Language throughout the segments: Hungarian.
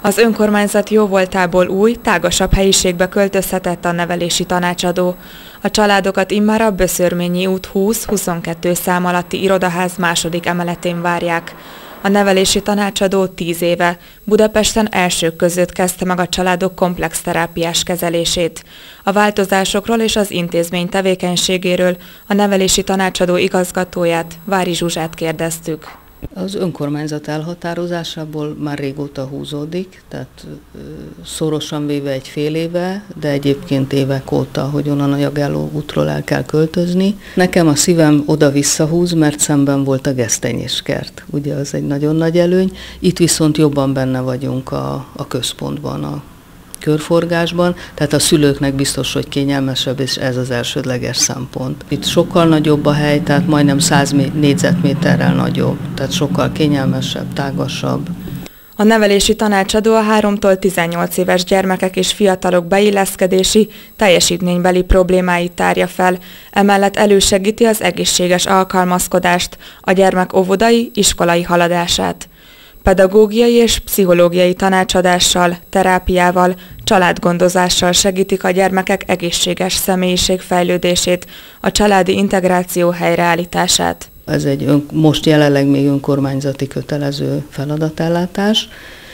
Az önkormányzat jóvoltából új, tágasabb helyiségbe költözhetett a nevelési tanácsadó. A családokat immár a Böszörményi út 20-22 szám alatti irodaház második emeletén várják. A nevelési tanácsadó 10 éve Budapesten elsők között kezdte meg a családok komplex terápiás kezelését. A változásokról és az intézmény tevékenységéről a nevelési tanácsadó igazgatóját, Vári Zsuzsát kérdeztük. Az önkormányzat elhatározásából már régóta húzódik, tehát szorosan véve egy fél éve, de egyébként évek óta, hogy onnan a Jagelló útról el kell költözni. Nekem a szívem oda-vissza húz, mert szemben volt a gesztenyéskert. Ugye az egy nagyon nagy előny. Itt viszont jobban benne vagyunk a központban, a körforgásban, tehát a szülőknek biztos, hogy kényelmesebb, és ez az elsődleges szempont. Itt sokkal nagyobb a hely, tehát majdnem 100 négyzetméterrel nagyobb, tehát sokkal kényelmesebb, tágasabb. A nevelési tanácsadó a 3-tól 18 éves gyermekek és fiatalok beilleszkedési, teljesítménybeli problémáit tárja fel, emellett elősegíti az egészséges alkalmazkodást, a gyermek óvodai, iskolai haladását. Pedagógiai és pszichológiai tanácsadással, terápiával, családgondozással segítik a gyermekek egészséges személyiségfejlődését, a családi integráció helyreállítását. Ez most jelenleg még önkormányzati kötelező feladatellátás,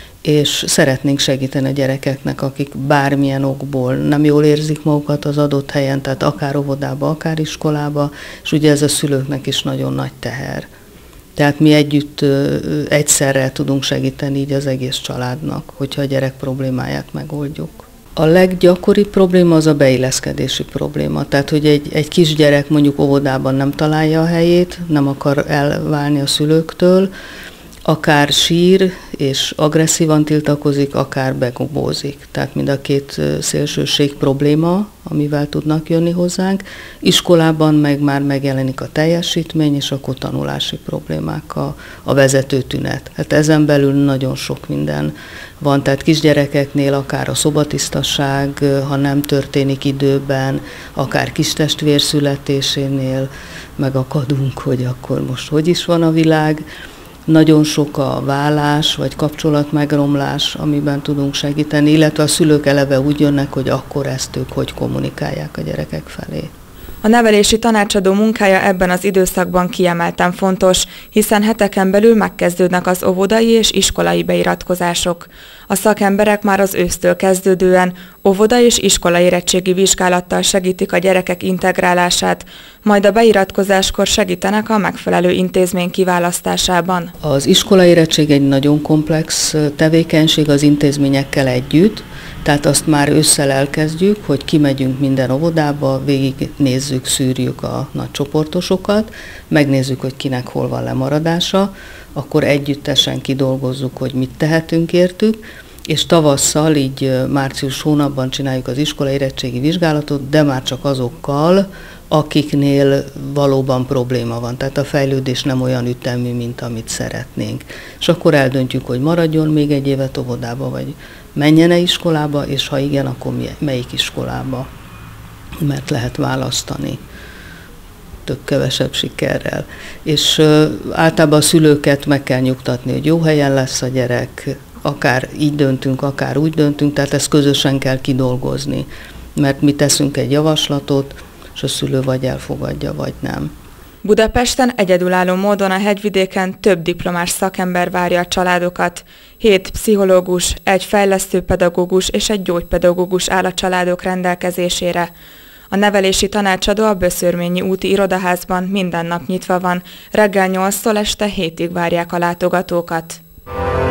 és szeretnénk segíteni a gyerekeknek, akik bármilyen okból nem jól érzik magukat az adott helyen, tehát akár óvodába, akár iskolába, és ugye ez a szülőknek is nagyon nagy teher. Tehát mi együtt egyszerre tudunk segíteni így az egész családnak, hogyha a gyerek problémáját megoldjuk. A leggyakoribb probléma az a beilleszkedési probléma. Tehát, hogy egy kisgyerek mondjuk óvodában nem találja a helyét, nem akar elválni a szülőktől, akár sír és agresszívan tiltakozik, akár begobózik. Tehát mind a két szélsőség probléma, amivel tudnak jönni hozzánk. Iskolában meg már megjelenik a teljesítmény, és akkor tanulási problémák a vezető tünet. Hát ezen belül nagyon sok minden van, tehát kisgyerekeknél akár a szobatisztaság, ha nem történik időben, akár kistestvér születésénél megakadunk, hogy akkor most hogy is van a világ. Nagyon sok a válás vagy kapcsolatmegromlás, amiben tudunk segíteni, illetve a szülők eleve úgy jönnek, hogy akkor ezt ők hogy kommunikálják a gyerekek felé. A nevelési tanácsadó munkája ebben az időszakban kiemelten fontos, hiszen heteken belül megkezdődnek az óvodai és iskolai beiratkozások. A szakemberek már az ősztől kezdődően óvoda és iskola érettségi vizsgálattal segítik a gyerekek integrálását, majd a beiratkozáskor segítenek a megfelelő intézmény kiválasztásában. Az iskola érettség egy nagyon komplex tevékenység az intézményekkel együtt, tehát azt már ősszel elkezdjük, hogy kimegyünk minden óvodába, végignézzük, szűrjük a nagy csoportosokat, megnézzük, hogy kinek hol van lemaradása, akkor együttesen kidolgozzuk, hogy mit tehetünk értük, és tavasszal, így március hónapban csináljuk az iskola érettségi vizsgálatot, de már csak azokkal, akiknél valóban probléma van. Tehát a fejlődés nem olyan ütemű, mint amit szeretnénk. És akkor eldöntjük, hogy maradjon még egy évet óvodába, vagy menjen-e iskolába, és ha igen, akkor melyik iskolába, mert lehet választani több-kevesebb sikerrel. És általában a szülőket meg kell nyugtatni, hogy jó helyen lesz a gyerek, akár így döntünk, akár úgy döntünk, tehát ezt közösen kell kidolgozni, mert mi teszünk egy javaslatot, és a szülő vagy elfogadja, vagy nem. Budapesten egyedülálló módon a hegyvidéken több diplomás szakember várja a családokat. 7 pszichológus, egy fejlesztőpedagógus és egy gyógypedagógus áll a családok rendelkezésére. A nevelési tanácsadó a Böszörményi úti irodaházban minden nap nyitva van, reggel 8-tól este 7-ig várják a látogatókat.